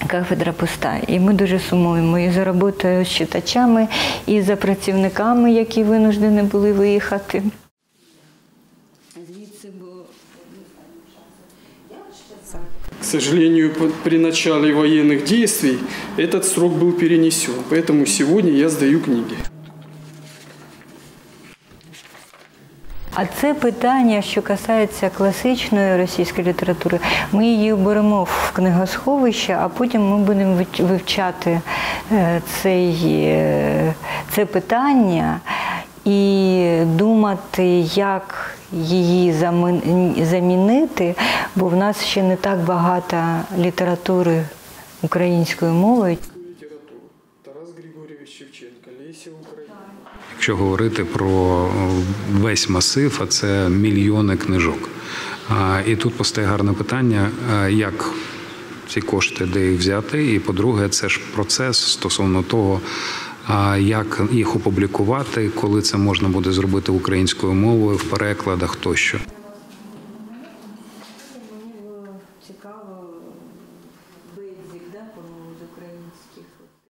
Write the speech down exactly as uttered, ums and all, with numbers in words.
кафедра пуста. І ми дуже сумуємо і за роботою з читачами, і за працівниками, які винуждені були виїхати. К сожалению, при начале военных действий этот срок был перенесен, поэтому сегодня я сдаю книги. А це питання, що касається класичної російської літератури, ми її беремо в книгосховище, а потім ми будемо вивчати цей, це питання і думати, як її замінити, бо в нас ще не так багато літератури українською мовою. Тарас Григорьович Шевченко, Леся Українка. Якщо говорити про весь масив, а це мільйони книжок. І тут постає гарне питання, як ці кошти, де їх взяти. І, по-друге, це ж процес стосовно того, як їх опублікувати, коли це можна буде зробити українською мовою, в перекладах тощо. Цікаво, бейзик, да, по-моєму, з українських.